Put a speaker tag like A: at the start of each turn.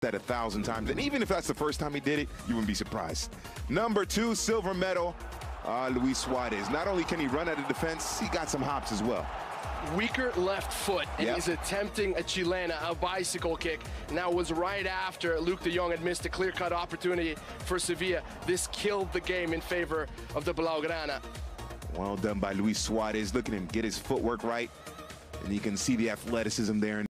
A: that 1,000 times. And even if that's the first time he did it, you wouldn't be surprised. Number 2, silver medal, Luis Suarez. Not only can he run out of defense, he got some hops as well.
B: Weaker left foot, and he's attempting a chilena, a bicycle kick. Now was right after Luke de Jong had missed a clear-cut opportunity for Sevilla. This killed the game in favor of the Blaugrana.
A: Well done by Luis Suarez. Look at him get his footwork right, and you can see the athleticism there.